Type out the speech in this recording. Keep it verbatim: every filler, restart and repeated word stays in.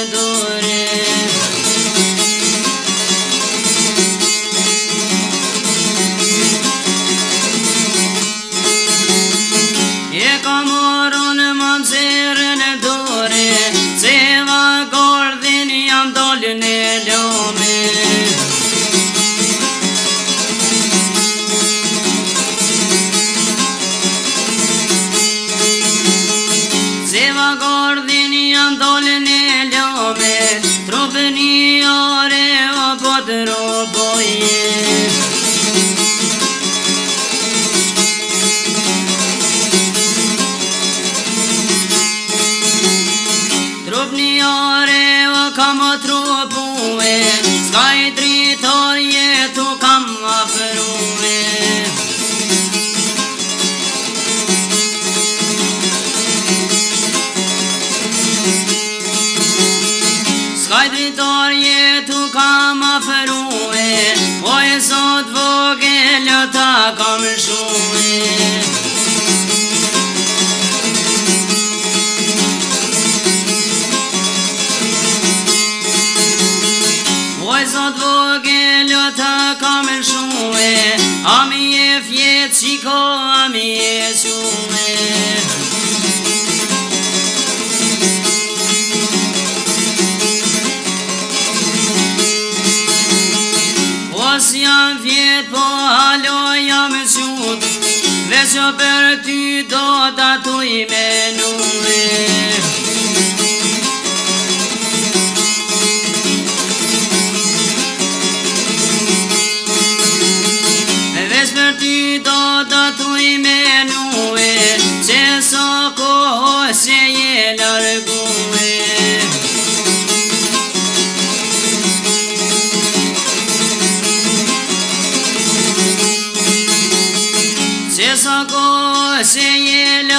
dore e kamoron mamseren dore seva gordin jam dolën e lome seva gordin jam dolën e lome trupën i ore o potro boje Ore o kam trupue skaj dritor jetu kam afrue skaj dritor jetu kam afrue o e sot vogel ta kam shue Sot vogel ta kam shue ami e fjet shiko ami e shue Os jam fjet po halo jam shut Veço për ty do ta tuj menue Për ty do të tuj menue Që so kohë se je largue Që so kohë se je